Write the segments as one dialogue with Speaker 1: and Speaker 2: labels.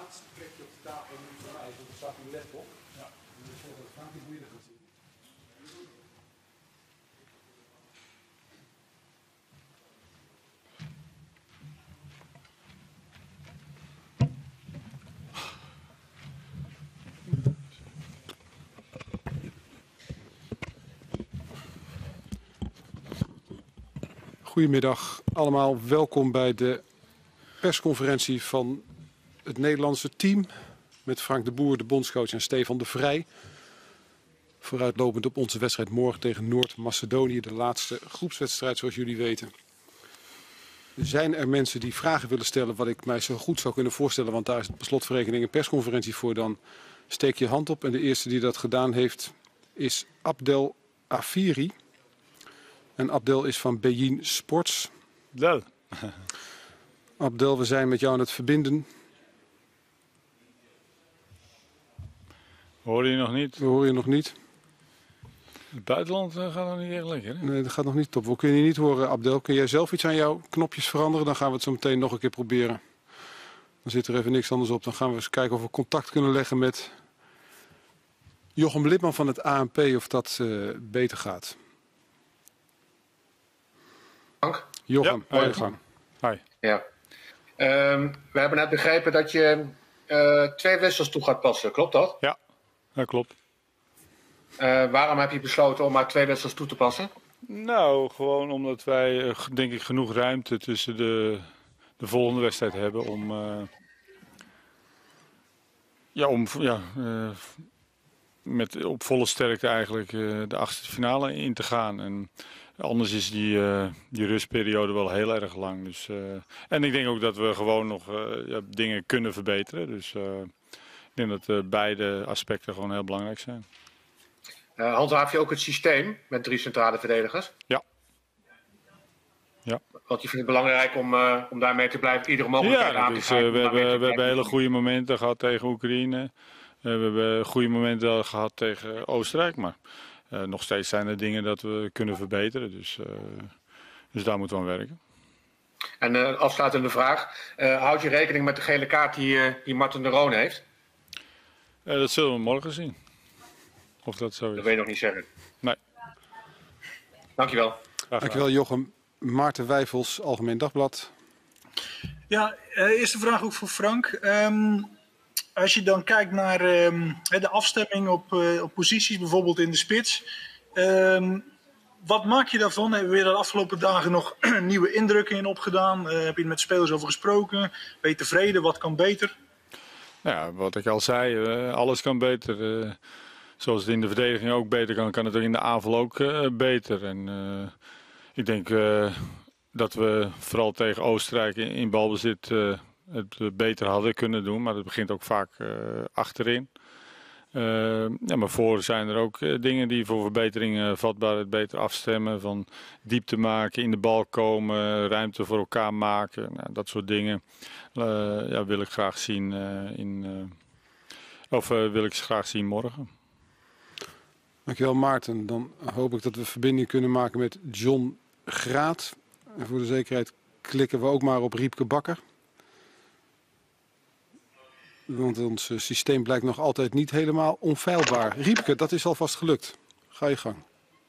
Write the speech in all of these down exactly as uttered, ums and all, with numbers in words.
Speaker 1: laatste plekje op de tafel nu voor mij, want er staat een laptop. Ja. Dus ik dat Frank die boeien gaat zitten. Goedemiddag allemaal, welkom bij de persconferentie van het Nederlandse team met Frank de Boer, de bondscoach, en Stefan de Vrij. Vooruitlopend op onze wedstrijd morgen tegen Noord-Macedonië, de laatste groepswedstrijd zoals jullie weten. Zijn er mensen die vragen willen stellen wat ik mij zo goed zou kunnen voorstellen, want daar is het per slotverrekening een persconferentie voor, dan steek je hand op. En de eerste die dat gedaan heeft is Abdel Afiri. En Abdel is van Beyin Sports.
Speaker 2: Abdel.
Speaker 1: Abdel, we zijn met jou aan het verbinden.
Speaker 2: Hoor je nog niet?
Speaker 1: We horen je nog niet.
Speaker 2: Het buitenland uh, gaat nog niet echt lekker, hè?
Speaker 1: Nee, dat gaat nog niet top. We kunnen je niet horen, Abdel. Kun jij zelf iets aan jouw knopjes veranderen? Dan gaan we het zo meteen nog een keer proberen. Dan zit er even niks anders op. Dan gaan we eens kijken of we contact kunnen leggen met Jochem Lipman van het A N P, of dat uh, beter gaat.
Speaker 3: Frank?
Speaker 1: Jochem,
Speaker 2: ja,
Speaker 1: hoi gang.
Speaker 2: Hi.
Speaker 3: Ja. Um, we hebben net begrepen dat je uh, twee wissels toe gaat passen, klopt dat?
Speaker 2: Ja, dat klopt.
Speaker 3: Uh, waarom heb je besloten om maar twee wissels toe te passen?
Speaker 2: Nou, gewoon omdat wij uh, denk ik genoeg ruimte tussen de, de volgende wedstrijd hebben om, uh, ja, om ja, uh, met, op volle sterkte eigenlijk uh, de achtste finale in te gaan. En anders is die, uh, die rustperiode wel heel erg lang. Dus, uh, en ik denk ook dat we gewoon nog uh, ja, dingen kunnen verbeteren. Dus uh, ik denk dat uh, beide aspecten gewoon heel belangrijk zijn.
Speaker 3: Uh, handhaaf je ook het systeem met drie centrale verdedigers?
Speaker 2: Ja. Ja.
Speaker 3: Want je vindt het belangrijk om, uh, om daarmee te blijven, iedere mogelijkheid
Speaker 2: ja,
Speaker 3: aan te
Speaker 2: is,
Speaker 3: grijpen.
Speaker 2: Uh, we hebben, we hebben hele goede momenten gehad tegen Oekraïne. Uh, we hebben goede momenten gehad tegen Oostenrijk. Maar uh, nog steeds zijn er dingen dat we kunnen verbeteren. Dus, uh, dus daar moeten we aan werken.
Speaker 3: En uh, afsluitende vraag. Uh, houd je rekening met de gele kaart die, uh, die Martin de Roon heeft?
Speaker 2: Uh, dat zullen we morgen zien. Of dat zo is.
Speaker 3: Dat wil je nog niet zeggen.
Speaker 2: Nee.
Speaker 3: Dankjewel.
Speaker 1: Dankjewel, Jochem. Maarten Wijfels, Algemeen Dagblad.
Speaker 4: Ja, uh, eerste vraag ook voor Frank. Um, als je dan kijkt naar um, de afstemming op, uh, op posities, bijvoorbeeld in de spits. Um, wat maak je daarvan? Hebben we er de afgelopen dagen nog nieuwe indrukken in opgedaan? Uh, heb je er met spelers over gesproken? Ben je tevreden? Wat kan beter?
Speaker 2: Ja, wat ik al zei, uh, alles kan beter. Uh, zoals het in de verdediging ook beter kan, kan het ook in de aanval ook uh, beter. En uh, ik denk uh, dat we vooral tegen Oostenrijk in, in balbezit uh, het beter hadden kunnen doen. Maar dat begint ook vaak uh, achterin. Uh, ja, maar voor zijn er ook uh, dingen die voor verbetering uh, vatbaar, het beter afstemmen, van diepte maken, in de bal komen, ruimte voor elkaar maken. Nou, dat soort dingen uh, ja, wil ik graag zien uh, in, uh, of uh, wil ik graag zien morgen.
Speaker 1: Dankjewel, Maarten. Dan hoop ik dat we verbinding kunnen maken met John Graat. En voor de zekerheid klikken we ook maar op Riepke Bakker. Want ons systeem blijkt nog altijd niet helemaal onfeilbaar. Riepke, dat is alvast gelukt. Ga je gang.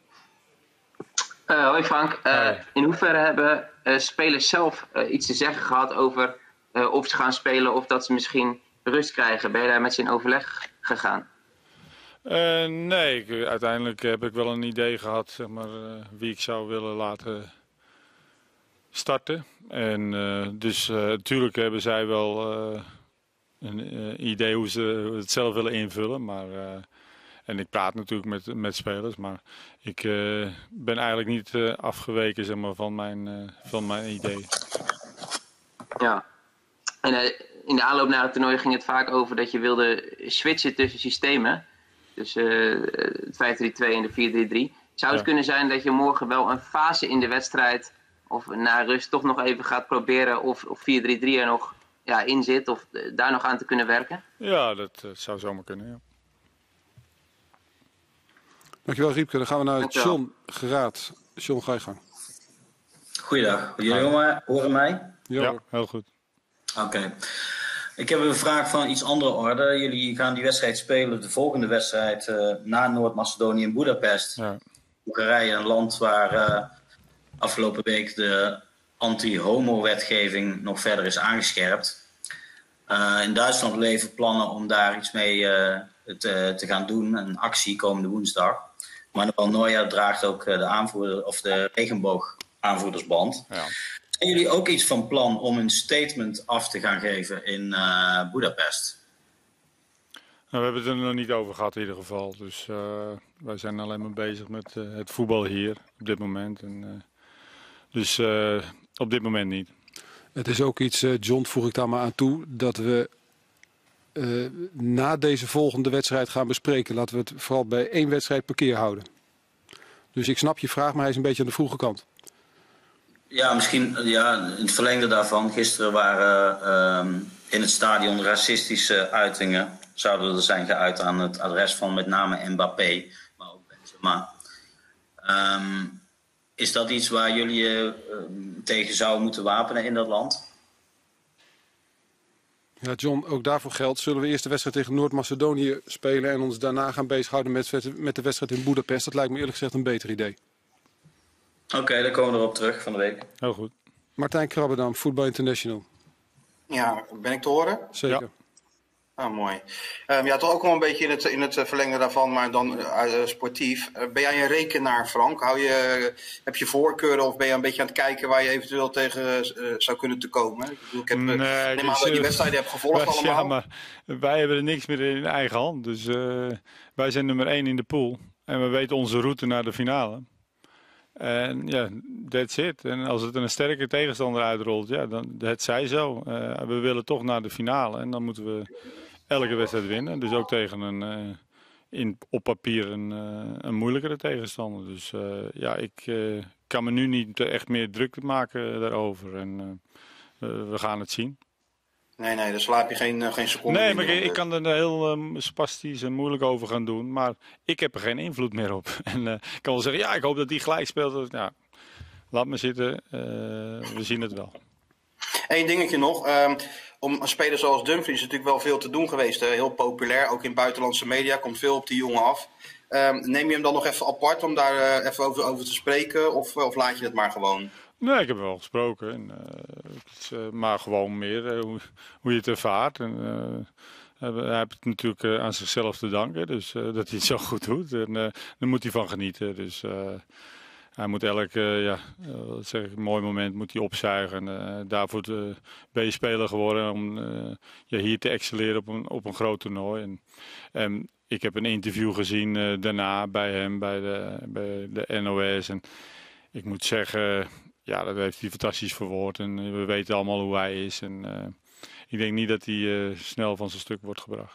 Speaker 5: Uh, hoi Frank. Uh, in hoeverre hebben uh, spelers zelf uh, iets te zeggen gehad over uh, of ze gaan spelen of dat ze misschien rust krijgen? Ben je daar met ze in overleg gegaan?
Speaker 2: Uh, nee, ik, uiteindelijk heb ik wel een idee gehad, zeg maar, uh, wie ik zou willen laten starten. En uh, dus uh, natuurlijk hebben zij wel uh, een uh, idee hoe ze het zelf willen invullen. Maar, uh, en ik praat natuurlijk met, met spelers, maar ik uh, ben eigenlijk niet uh, afgeweken, zeg maar, van mijn, uh, van mijn idee.
Speaker 5: Ja, en uh, in de aanloop naar het toernooi ging het vaak over dat je wilde switchen tussen systemen. Dus uh, het vijf drie twee en de vier drie drie. Zou het ja. kunnen zijn dat je morgen wel een fase in de wedstrijd of na rust toch nog even gaat proberen of, of vier drie drie er nog ja, in zit of uh, daar nog aan te kunnen werken?
Speaker 2: Ja, dat uh, zou zomaar kunnen, ja.
Speaker 1: Dankjewel, Riepke. Dan gaan we naar Dankjewel. John Graat. John, ga je gang.
Speaker 6: Goeiedag. Jullie horen mij?
Speaker 1: Ja,
Speaker 2: ja heel goed.
Speaker 6: Oké. Okay. Ik heb een vraag van iets andere orde. Jullie gaan die wedstrijd spelen, de volgende wedstrijd, uh, na Noord-Macedonië in Boedapest. Ja. Hongarije, een land waar uh, afgelopen week de anti-homo-wetgeving nog verder is aangescherpt. Uh, in Duitsland leven plannen om daar iets mee uh, te, te gaan doen, een actie komende woensdag. Manuel Neuer draagt ook de aanvoerder of de regenboog-aanvoerdersband. Ja. Zijn jullie ook iets van plan om een statement af te gaan geven in uh, Boedapest?
Speaker 2: Nou, we hebben het er nog niet over gehad in ieder geval. Dus uh, wij zijn alleen maar bezig met uh, het voetbal hier op dit moment. En, uh, dus uh, op dit moment niet.
Speaker 1: Het is ook iets, uh, John, voeg ik daar maar aan toe, dat we uh, na deze volgende wedstrijd gaan bespreken. Laten we het vooral bij één wedstrijd per keer houden. Dus ik snap je vraag, maar hij is een beetje aan de vroege kant.
Speaker 6: Ja, misschien ja, in het verlengde daarvan. Gisteren waren uh, in het stadion racistische uitingen. Zouden er zijn geuit aan het adres van met name Mbappé, maar ook Benzema. Um, is dat iets waar jullie je uh, tegen zouden moeten wapenen in dat land?
Speaker 1: Ja, John, ook daarvoor geldt. Zullen we eerst de wedstrijd tegen Noord-Macedonië spelen en ons daarna gaan bezighouden met, met de wedstrijd in Boedapest? Dat lijkt me eerlijk gezegd een beter idee.
Speaker 6: Oké, okay, dan komen we erop terug van de week.
Speaker 2: Heel goed.
Speaker 1: Martijn Krabbedam, Voetbal International.
Speaker 7: Ja, ben ik te horen?
Speaker 1: Zeker.
Speaker 2: Ja.
Speaker 7: Ah, mooi. Um, ja, toch ook wel een beetje in het, in het verlengde daarvan, maar dan uh, sportief. Uh, ben jij een rekenaar, Frank? Hou je, heb je voorkeuren of ben je een beetje aan het kijken waar je eventueel tegen uh, zou kunnen te komen? Ik bedoel, ik heb uh, nee, neem aan dat je die wedstrijden hebt gevolgd wij, allemaal.
Speaker 2: Ja, maar wij hebben er niks meer in eigen hand. Dus uh, wij zijn nummer één in de pool. En we weten onze route naar de finale. En ja, that's it. En als het een sterke tegenstander uitrolt, ja, dan het zij zo. Uh, we willen toch naar de finale en dan moeten we elke wedstrijd winnen. Dus ook tegen een uh, in, op papier een, uh, een moeilijkere tegenstander. Dus uh, ja, ik uh, kan me nu niet echt meer druk maken daarover. En uh, uh, we gaan het zien.
Speaker 7: Nee, nee, daar slaap je geen, uh, geen seconde
Speaker 2: Nee,
Speaker 7: in.
Speaker 2: maar ik, ik kan er heel um, spastisch en moeilijk over gaan doen. Maar ik heb er geen invloed meer op. En uh, ik kan wel zeggen, ja, ik hoop dat die gelijk speelt. Ja, laat me zitten. Uh, we zien het wel.
Speaker 7: Eén dingetje nog. Um, om een speler zoals Dumfries is natuurlijk wel veel te doen geweest. Hè? Heel populair, ook in buitenlandse media. Komt veel op die jongen af. Um, neem je hem dan nog even apart om daar uh, even over, over te spreken? Of, of laat je het maar gewoon?
Speaker 2: Nee, ik heb wel gesproken. En, uh, het is, uh, maar gewoon meer uh, hoe, hoe je het ervaart. En, uh, hij heeft het natuurlijk uh, aan zichzelf te danken. Dus uh, dat hij het zo goed doet. En uh, daar moet hij van genieten. Dus uh, hij moet elk uh, ja, uh, wat zeg ik, mooi moment moet hij opzuigen. En, uh, daarvoor uh, ben je speler geworden om uh, ja, hier te excelleren op een, op een groot toernooi. En, en ik heb een interview gezien uh, daarna bij hem, bij de, bij de N O S. En ik moet zeggen... Ja, dat heeft hij fantastisch verwoord en we weten allemaal hoe hij is. En uh, ik denk niet dat hij uh, snel van zijn stuk wordt gebracht.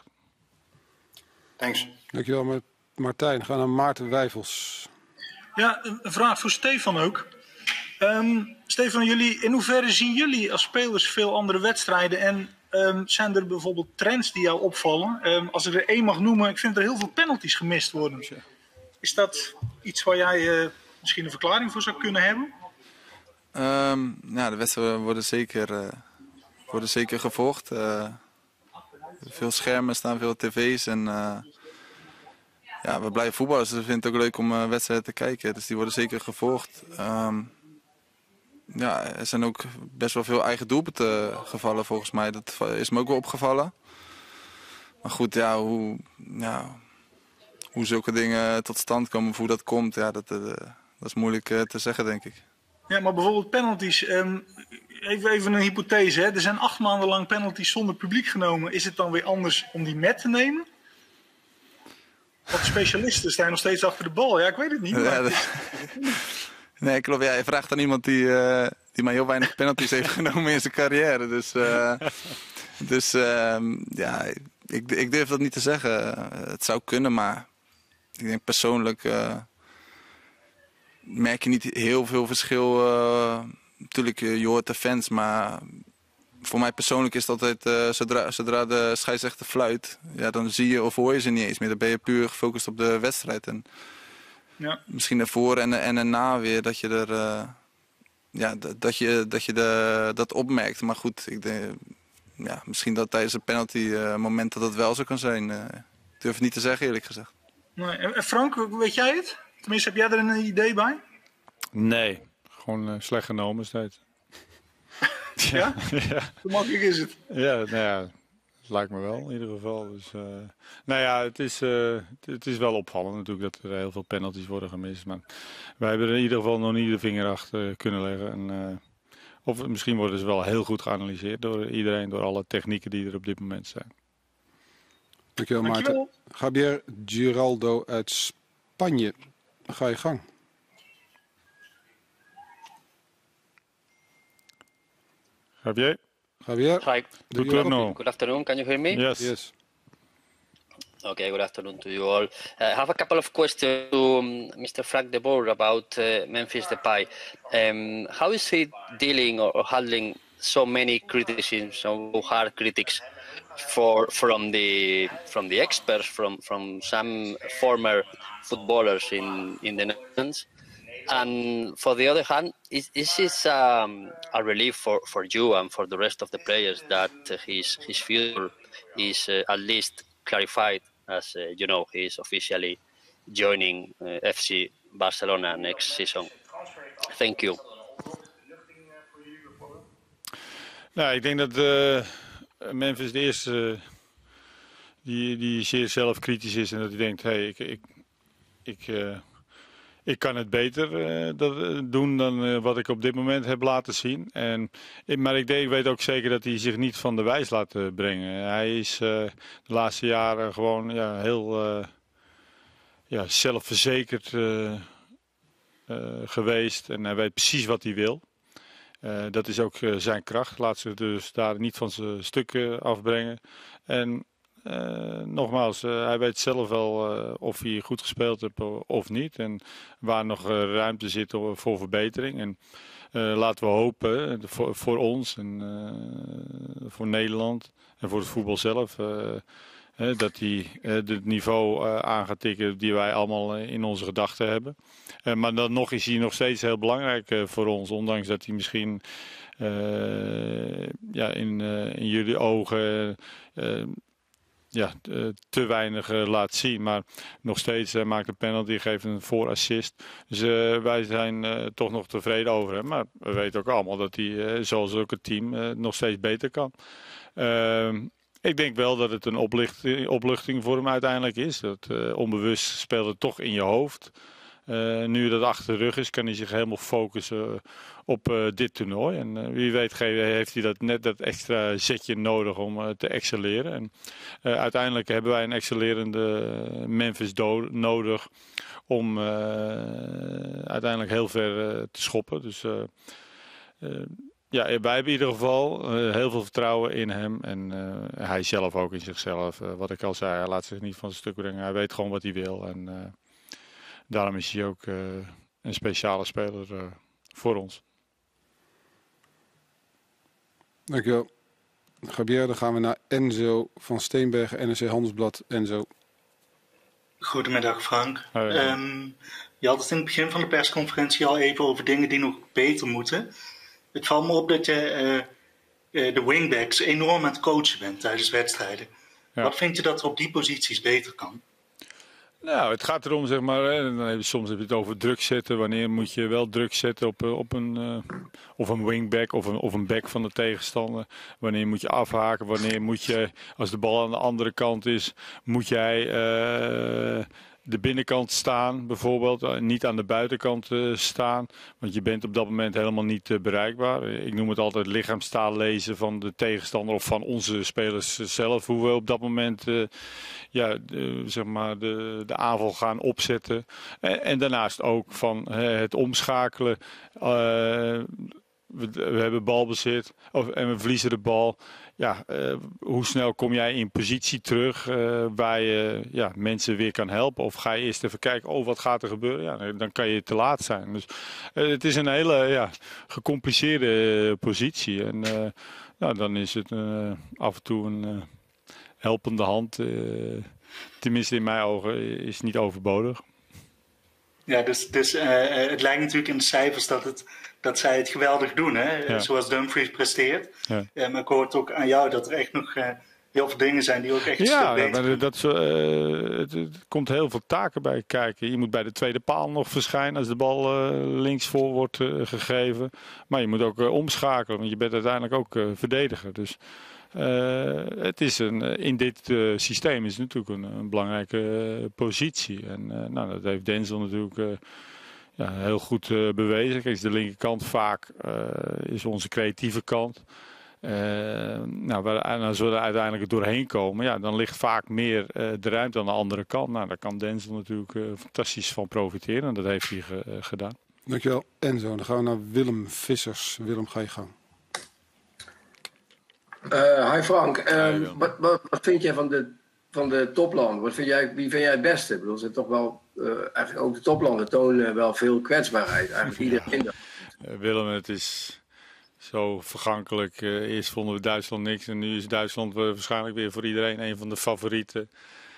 Speaker 7: Thanks.
Speaker 1: Dankjewel Martijn. Gaan naar Maarten Wijfels.
Speaker 4: Ja, een vraag voor Stefan ook. Um, Stefan, jullie, in hoeverre zien jullie als spelers veel andere wedstrijden? En um, zijn er bijvoorbeeld trends die jou opvallen? Um, als ik er één mag noemen, ik vind dat er heel veel penalties gemist worden. Is dat iets waar jij uh, misschien een verklaring voor zou kunnen hebben?
Speaker 8: Um, nou, de wedstrijden worden zeker, uh, worden zeker gevolgd. Uh, veel schermen staan, veel tv's. En, uh, ja, we blijven voetballen, dus we vinden het ook leuk om uh, wedstrijden te kijken. Dus die worden zeker gevolgd. Um, ja, er zijn ook best wel veel eigen doelpunten gevallen volgens mij. Dat is me ook wel opgevallen. Maar goed, ja, hoe, ja, hoe zulke dingen tot stand komen, of hoe dat komt, ja, dat, uh, dat is moeilijk uh, te zeggen, denk ik.
Speaker 4: Ja, maar bijvoorbeeld penalties. Um, even, even een hypothese. Hè. Er zijn acht maanden lang penalties zonder publiek genomen. Is het dan weer anders om die met te nemen? Want de specialisten staan nog steeds achter de bal. Ja, ik weet het niet. Maar...
Speaker 8: Ja, dat... Nee, klopt. Ja, je vraagt aan iemand die, uh, die maar heel weinig penalties heeft genomen in zijn carrière. Dus, uh, dus uh, ja, ik, ik durf dat niet te zeggen. Uh, het zou kunnen, maar ik denk persoonlijk... Uh, merk je niet heel veel verschil. Uh, natuurlijk, je hoort de fans, maar voor mij persoonlijk is het altijd, uh, zodra, zodra de scheidsrechter fluit, ja, dan zie je of hoor je ze niet eens meer. Dan ben je puur gefocust op de wedstrijd. En
Speaker 4: ja.
Speaker 8: Misschien ervoor en, en erna weer dat je er, uh, ja, dat je, dat, je de, dat opmerkt. Maar goed, ik denk, ja, misschien dat tijdens het penalty uh, moment dat het wel zo kan zijn. Uh, ik durf het niet te zeggen, eerlijk gezegd.
Speaker 4: Nee. En Frank, weet jij het? Tenminste, heb jij er een idee bij?
Speaker 2: Nee, gewoon uh, slecht genomen steeds.
Speaker 4: Ja? Ja? Hoe makkelijk is het?
Speaker 2: Ja, nou ja, dat lijkt me wel in ieder geval. Dus, uh, nou ja, het is, uh, het, het is wel opvallend natuurlijk dat er heel veel penalties worden gemist. Maar wij hebben er in ieder geval nog niet de vinger achter kunnen leggen. En, uh, of misschien worden ze wel heel goed geanalyseerd door iedereen, door alle technieken die er op dit moment zijn.
Speaker 1: Dankjewel, Maarten. Javier Giraldo uit Spanje. Ga je gang.
Speaker 2: Javier?
Speaker 1: Javier?
Speaker 9: Hi.
Speaker 2: Good afternoon.
Speaker 9: Good afternoon. Can you hear me?
Speaker 2: Yes.
Speaker 1: Yes.
Speaker 9: Okay, good afternoon to you all. Uh, I have a couple of questions to um, Mister Frank de Boer about uh, Memphis Depay. Um, how is he dealing or, or handling so many criticisms, so hard critics for from the from the experts, from from some former footballers in in the Netherlands? And for the other hand, is, is this um, a relief for, for you and for the rest of the players that uh, his his future is uh, at least clarified, as uh, you know, he is officially joining uh, F C Barcelona next season? Thank you.
Speaker 2: Nou, ik denk dat uh, Memphis de eerste uh, die, die zeer zelfkritisch is en dat hij denkt, hey, ik, ik, ik, uh, ik kan het beter uh, dat, uh, doen dan uh, wat ik op dit moment heb laten zien. En, maar ik, denk, ik weet ook zeker dat hij zich niet van de wijs laat uh, brengen. Hij is uh, de laatste jaren gewoon ja, heel uh, ja, zelfverzekerd uh, uh, geweest en hij weet precies wat hij wil. Uh, dat is ook uh, zijn kracht. Laat zich dus daar niet van zijn stukken afbrengen. En uh, nogmaals, uh, hij weet zelf wel uh, of hij goed gespeeld heeft of niet. En waar nog uh, ruimte zit voor verbetering. En uh, laten we hopen, uh, voor, voor ons en uh, voor Nederland en voor het voetbal zelf... Uh, He, dat hij uh, het niveau uh, aan gaat tikken die wij allemaal uh, in onze gedachten hebben. Uh, maar dan nog is hij nog steeds heel belangrijk uh, voor ons. Ondanks dat hij misschien uh, ja, in, uh, in jullie ogen uh, ja, uh, te weinig uh, laat zien. Maar nog steeds uh, maakt een penalty, geeft een voorassist. Dus uh, wij zijn uh, toch nog tevreden over hem. Maar we weten ook allemaal dat hij, uh, zoals ook het team, uh, nog steeds beter kan. Uh, Ik denk wel dat het een oplichting, opluchting voor hem uiteindelijk is. Dat uh, onbewust speelt het toch in je hoofd. Uh, nu dat achter de rug is, kan hij zich helemaal focussen op uh, dit toernooi. En uh, wie weet heeft hij dat net dat extra zetje nodig om uh, te excelleren. En uh, uiteindelijk hebben wij een excellerende Memphis do- nodig om uh, uiteindelijk heel ver uh, te schoppen. Dus... Uh, uh, Ja, wij hebben in ieder geval uh, heel veel vertrouwen in hem en uh, hij zelf ook in zichzelf. Uh, wat ik al zei, hij laat zich niet van zijn stuk brengen. Hij weet gewoon wat hij wil en uh, daarom is hij ook uh, een speciale speler uh, voor ons.
Speaker 1: Dankjewel. Javier, dan gaan we naar Enzo van Steenbergen, N R C Handelsblad. Enzo.
Speaker 10: Goedemiddag Frank.
Speaker 2: Hey.
Speaker 10: Um, je had het in het begin van de persconferentie al even over dingen die nog beter moeten. Het valt me op dat je uh, uh, de wingbacks enorm aan het coachen bent tijdens wedstrijden. Ja. Wat vind je dat er op die posities beter kan?
Speaker 2: Nou, het gaat erom, zeg maar, hè, dan heb je, soms heb je het over druk zetten. Wanneer moet je wel druk zetten op, op een, uh, of een wingback of een, of een back van de tegenstander. Wanneer moet je afhaken, wanneer moet je, als de bal aan de andere kant is, moet jij... Uh, de binnenkant staan, bijvoorbeeld, niet aan de buitenkant uh, staan, want je bent op dat moment helemaal niet uh, bereikbaar. Ik noem het altijd lichaamstaal lezen van de tegenstander of van onze spelers zelf, hoe we op dat moment uh, ja, de, zeg maar de, de aanval gaan opzetten. En, en daarnaast ook van uh, het omschakelen. Uh, we, we hebben balbezit of, en we verliezen de bal. Ja, uh, hoe snel kom jij in positie terug uh, waar je ja, mensen weer kan helpen? Of ga je eerst even kijken, oh wat gaat er gebeuren? Ja, dan kan je te laat zijn. Dus uh, het is een hele ja, gecompliceerde uh, positie. En uh, nou, dan is het uh, af en toe een uh, helpende hand. Uh, tenminste in mijn ogen is niet overbodig.
Speaker 10: Ja, dus, dus uh, het lijkt natuurlijk in de cijfers dat het dat zij het geweldig doen, hè?
Speaker 2: Ja.
Speaker 10: Zoals Dumfries presteert.
Speaker 2: Ja.
Speaker 10: Uh, maar ik hoor het ook aan jou dat er echt nog uh, heel veel dingen zijn die ook echt een
Speaker 2: ja,
Speaker 10: stuk beter
Speaker 2: maar dat, uh, het, het komt heel veel taken bij kijken. Je moet bij de tweede paal nog verschijnen als de bal uh, linksvoor wordt uh, gegeven. Maar je moet ook uh, omschakelen, want je bent uiteindelijk ook uh, verdediger. Dus uh, het is een, in dit uh, systeem is het natuurlijk een, een belangrijke uh, positie. En uh, nou, dat heeft Denzel natuurlijk uh, ja, heel goed uh, bewezen. Kijk, de linkerkant vaak uh, is onze creatieve kant. Uh, nou, en als we er uiteindelijk doorheen komen, ja, dan ligt vaak meer uh, de ruimte aan de andere kant. Nou, daar kan Denzel natuurlijk uh, fantastisch van profiteren en dat heeft hij ge, uh, gedaan.
Speaker 1: Dankjewel Enzo. Dan gaan we naar Willem Vissers. Willem, ga je gang.
Speaker 11: Uh, hi Frank, um,
Speaker 2: Hi,
Speaker 11: wat, wat, wat vind jij van de, van de toplanden? Wat vind jij, wie vind jij het beste? Ik bedoel, er zit toch wel, uh, eigenlijk ook de toplanden tonen wel veel kwetsbaarheid. Eigenlijk iedereen.
Speaker 2: Ja. Uh, Willem, het is zo vergankelijk. Uh, eerst vonden we Duitsland niks en nu is Duitsland waarschijnlijk weer voor iedereen een van de favorieten.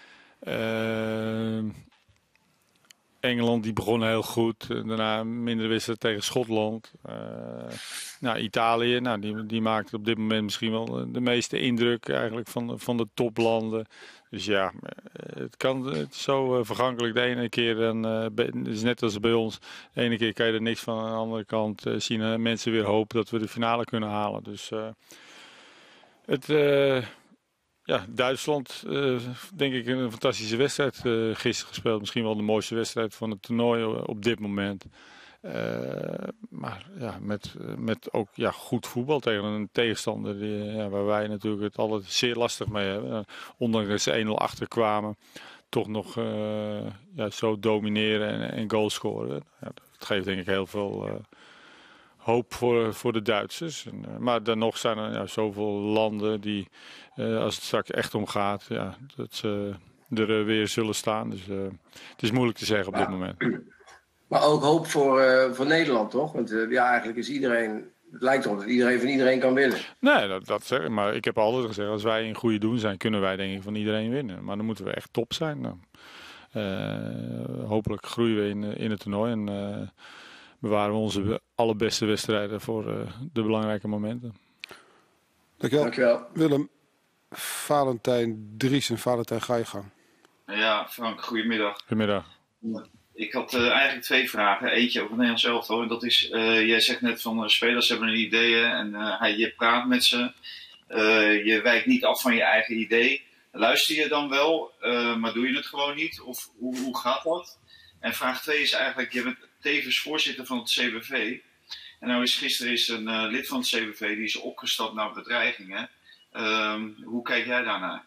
Speaker 2: Uh, Engeland die begon heel goed. Daarna minder wedstrijd tegen Schotland. Uh, nou, Italië, nou, die, die maakt op dit moment misschien wel de meeste indruk eigenlijk van, van de toplanden. Dus ja, het kan het is zo vergankelijk. De ene keer, dan, uh, het is net als bij ons, de ene keer kan je er niks van. Aan de andere kant uh, zien uh, mensen weer hoop dat we de finale kunnen halen. Dus uh, het... Uh, Ja, Duitsland, uh, denk ik, een fantastische wedstrijd uh, gisteren gespeeld. Misschien wel de mooiste wedstrijd van het toernooi op dit moment. Uh, maar ja, met, met ook ja, goed voetbal tegen een tegenstander die, ja, waar wij natuurlijk het altijd zeer lastig mee hebben. Uh, ondanks dat ze één nul achterkwamen, toch nog uh, ja, zo domineren en, en goals scoren. Ja, dat geeft denk ik heel veel... Uh, hoop voor, voor de Duitsers. En, uh, maar dan nog zijn er ja, zoveel landen die, uh, als het straks echt om gaat, ja, dat ze er uh, weer zullen staan. Dus uh, het is moeilijk te zeggen op ja. dit moment.
Speaker 11: Maar ook hoop voor, uh, voor Nederland, toch? Want uh, ja, eigenlijk is iedereen... Het lijkt erop dat iedereen van iedereen kan winnen.
Speaker 2: Nee, dat, dat zeg ik. Maar ik heb altijd gezegd, als wij in goede doen zijn, kunnen wij denk ik van iedereen winnen. Maar dan moeten we echt top zijn. Nou, uh, hopelijk groeien we in, in het toernooi en... Uh, bewaren we onze allerbeste wedstrijden voor uh, de belangrijke momenten.
Speaker 1: Dankjewel.
Speaker 11: Dankjewel.
Speaker 1: Willem, Valentijn Dries en Valentijn, ga je gang.
Speaker 12: Ja, Frank, goedemiddag.
Speaker 2: Goedemiddag.
Speaker 12: Ik had uh, eigenlijk twee vragen. Eentje over het Nederlands elftal. En dat is, uh, jij zegt net van uh, spelers hebben hun ideeën en uh, je praat met ze. Uh, je wijkt niet af van je eigen idee. Luister je dan wel, uh, maar doe je het gewoon niet? Of hoe, hoe gaat dat? En vraag twee is eigenlijk, je bent tevens voorzitter van het C B V. En nou is gisteren is een uh, lid van het C B V die is opgestapt naar bedreigingen. Um, hoe kijk jij daarnaar?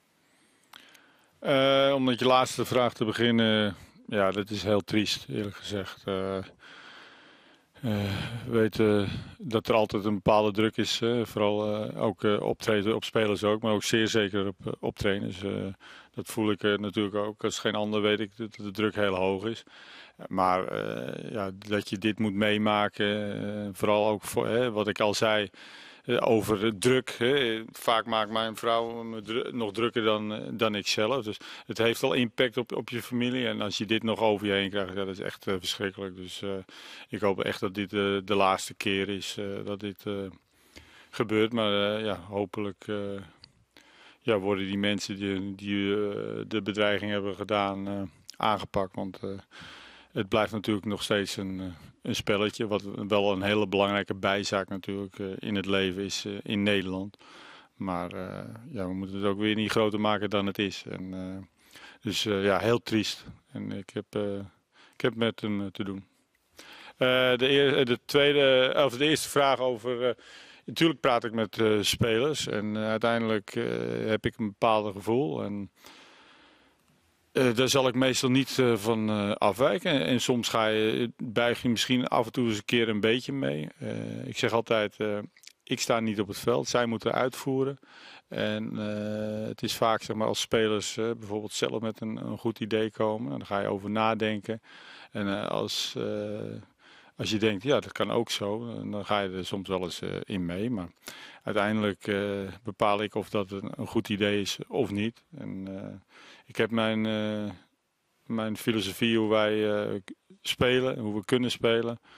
Speaker 2: Uh, om met je laatste vraag te beginnen, ja, dat is heel triest, eerlijk gezegd. Uh, uh, we weten dat er altijd een bepaalde druk is, uh, vooral uh, ook uh, optreden op spelers ook, maar ook zeer zeker op, uh, op trainers. Uh, dat voel ik uh, natuurlijk ook. Als geen ander weet ik dat de druk heel hoog is. Maar uh, ja, dat je dit moet meemaken, uh, vooral ook voor, hè, wat ik al zei uh, over druk. Hè. Vaak maakt mijn vrouw me dru- nog drukker dan, uh, dan ik zelf. Dus het heeft al impact op, op je familie. En als je dit nog over je heen krijgt, ja, dat is echt uh, verschrikkelijk. Dus uh, ik hoop echt dat dit uh, de laatste keer is uh, dat dit uh, gebeurt. Maar uh, ja, hopelijk uh, ja, worden die mensen die, die uh, de bedreiging hebben gedaan uh, aangepakt. Want... Uh, Het blijft natuurlijk nog steeds een, een spelletje, wat wel een hele belangrijke bijzaak natuurlijk uh, in het leven is uh, in Nederland. Maar uh, ja, we moeten het ook weer niet groter maken dan het is. En, uh, dus uh, ja, heel triest. En ik heb, uh, ik heb met hem uh, te doen. Uh, de, eer, de, tweede, of de eerste vraag over... Uh, natuurlijk praat ik met uh, spelers en uh, uiteindelijk uh, heb ik een bepaald gevoel. En, Uh, daar zal ik meestal niet uh, van uh, afwijken. En, en soms ga je, buig je misschien af en toe eens een keer een beetje mee. Uh, ik zeg altijd, uh, ik sta niet op het veld. Zij moeten uitvoeren. En uh, het is vaak, zeg maar, als spelers uh, bijvoorbeeld zelf met een, een goed idee komen. Dan ga je over nadenken. En uh, als, uh, als je denkt, ja, dat kan ook zo. Dan ga je er soms wel eens uh, in mee. Maar uiteindelijk uh, bepaal ik of dat een, een goed idee is of niet. En... Uh, Ik heb mijn, uh, mijn filosofie hoe wij uh, spelen, hoe we kunnen spelen.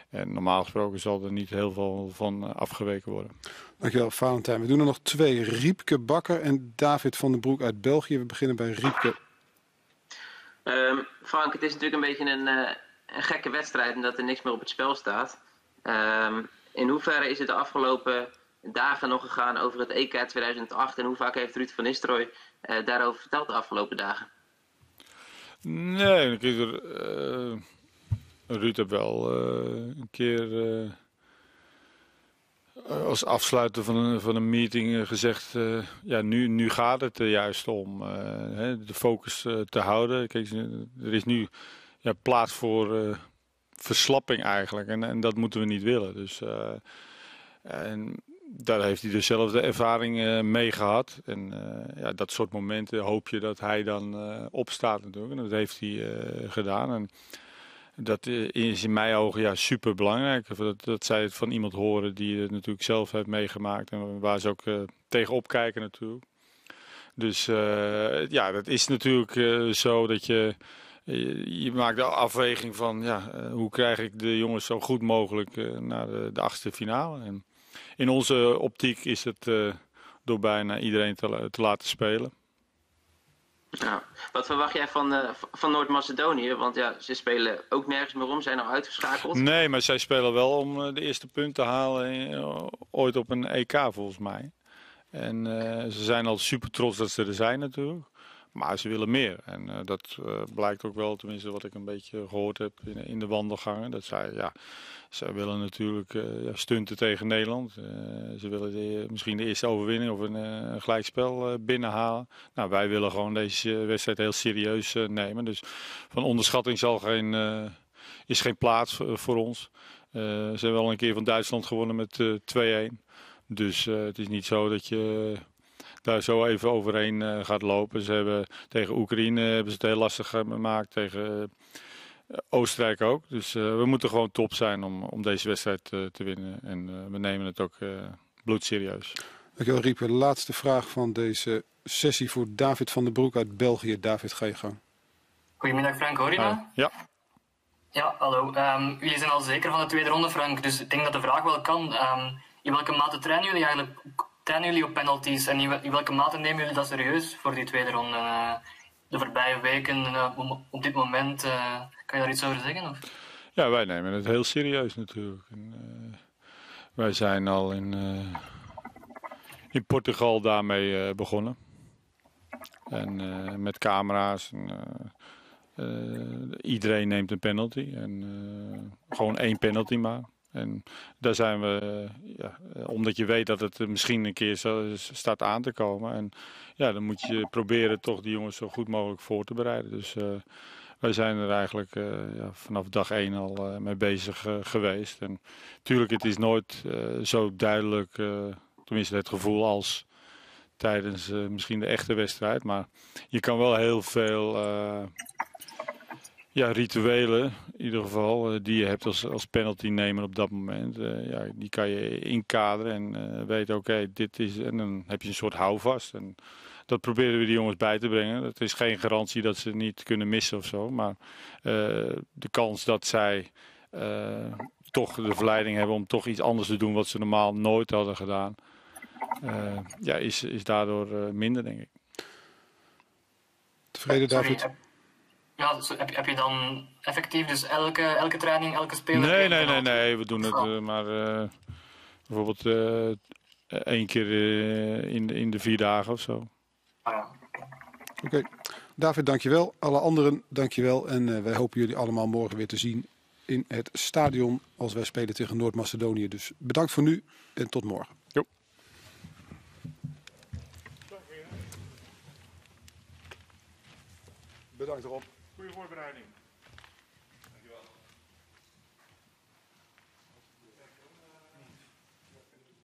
Speaker 2: En normaal gesproken zal er niet heel veel van afgeweken worden.
Speaker 1: Dankjewel, Valentijn. We doen er nog twee. Riepke Bakker en David van den Broek uit België. We beginnen bij Riepke.
Speaker 5: Um, Frank, het is natuurlijk een beetje een, uh, een gekke wedstrijd omdat er niks meer op het spel staat. Um, in hoeverre is het de afgelopen dagen nog gegaan over het E K tweeduizend acht en hoe vaak heeft Ruud van Nistelrooy uh, daarover verteld de afgelopen dagen?
Speaker 2: Nee, ik er, uh, Ruud heeft wel uh, een keer uh, als afsluiter van een, van een meeting uh, gezegd, uh, ja, nu, nu gaat het er juist om uh, hè, de focus uh, te houden. Kijk, er is nu ja, plaats voor uh, verslapping eigenlijk en, en dat moeten we niet willen. Dus, uh, en daar heeft hij dus zelf de ervaring uh, mee gehad. En uh, ja, dat soort momenten hoop je dat hij dan uh, opstaat natuurlijk. En dat heeft hij uh, gedaan. En dat is in mijn ogen ja, super belangrijk. Dat, dat zij het van iemand horen die het natuurlijk zelf heeft meegemaakt. En waar ze ook uh, tegenop kijken natuurlijk. Dus uh, ja, dat is natuurlijk uh, zo dat je... Je, je maakt de afweging van ja, uh, hoe krijg ik de jongens zo goed mogelijk uh, naar de, de achtste finale. En in onze optiek is het uh, door bijna iedereen te, te laten spelen.
Speaker 5: Ja. Wat verwacht jij van, uh, van Noord-Macedonië? Want ja, ze spelen ook nergens meer om, zijn al uitgeschakeld.
Speaker 2: Nee, maar zij spelen wel om uh, de eerste punt te halen uh, ooit op een E K volgens mij. En uh, ze zijn al super trots dat ze er zijn natuurlijk. Maar ze willen meer. En uh, dat uh, blijkt ook wel, tenminste wat ik een beetje gehoord heb in, in de wandelgangen. Dat zij, ja, zij willen natuurlijk uh, ja, stunten tegen Nederland. Uh, ze willen de, misschien de eerste overwinning of een, uh, een gelijkspel uh, binnenhalen. Nou, wij willen gewoon deze wedstrijd heel serieus uh, nemen. Dus van onderschatting zal geen, uh, is geen plaats uh, voor ons. Uh, ze hebben wel een keer van Duitsland gewonnen met uh, twee-een. Dus uh, het is niet zo dat je... Uh, daar zo even overheen uh, gaat lopen. Ze hebben tegen Oekraïne hebben ze het heel lastig gemaakt. Tegen uh, Oostenrijk ook. Dus uh, we moeten gewoon top zijn om, om deze wedstrijd uh, te winnen. En uh, we nemen het ook uh, bloedserieus.
Speaker 1: Dankjewel Riep. De laatste vraag van deze sessie voor David van den Broek uit België. David, ga je gang.
Speaker 13: Goedemiddag Frank, hoor je me?
Speaker 2: Uh, ja.
Speaker 13: Ja, hallo. Um, jullie zijn al zeker van de tweede ronde, Frank. Dus ik denk dat de vraag wel kan. Um, in welke mate trainen jullie eigenlijk... Trainen jullie op penalties en in welke mate nemen jullie dat serieus voor die tweede ronde? Uh, de voorbije weken, uh, op dit moment, uh, kan je daar iets over zeggen? Of?
Speaker 2: Ja, wij nemen het heel serieus natuurlijk. En, uh, wij zijn al in, uh, in Portugal daarmee uh, begonnen. En uh, met camera's. En, uh, uh, iedereen neemt een penalty. En, uh, gewoon één penalty maar. En daar zijn we, ja, omdat je weet dat het misschien een keer zo staat aan te komen. En ja, dan moet je proberen toch die jongens zo goed mogelijk voor te bereiden. Dus uh, wij zijn er eigenlijk uh, ja, vanaf dag één al uh, mee bezig uh, geweest. En natuurlijk, het is nooit uh, zo duidelijk, uh, tenminste het gevoel als tijdens uh, misschien de echte wedstrijd. Maar je kan wel heel veel... Uh, Ja, rituelen in ieder geval, uh, die je hebt als, als penalty nemen op dat moment. Uh, ja, die kan je inkaderen en uh, weten, oké, okay, dit is... En dan heb je een soort houvast. En dat proberen we die jongens bij te brengen. Het is geen garantie dat ze niet kunnen missen of zo. Maar uh, de kans dat zij uh, toch de verleiding hebben om toch iets anders te doen wat ze normaal nooit hadden gedaan, uh, ja, is, is daardoor uh, minder, denk ik.
Speaker 1: Tevreden, David?
Speaker 13: Sorry. Ja, heb, heb je dan effectief dus elke, elke training, elke speler...
Speaker 2: Nee, nee, nee, nee. We doen het uh, maar uh, bijvoorbeeld uh, één keer uh, in, de, in de vier dagen of zo.
Speaker 13: Ah, ja.
Speaker 1: Oké. Okay. David, dankjewel. Alle anderen, dankjewel. En uh, wij hopen jullie allemaal morgen weer te zien in het stadion als wij spelen tegen Noord-Macedonië. Dus bedankt voor nu en tot morgen.
Speaker 2: Jo.
Speaker 1: Bedankt Rob.
Speaker 2: Goede voorbereiding.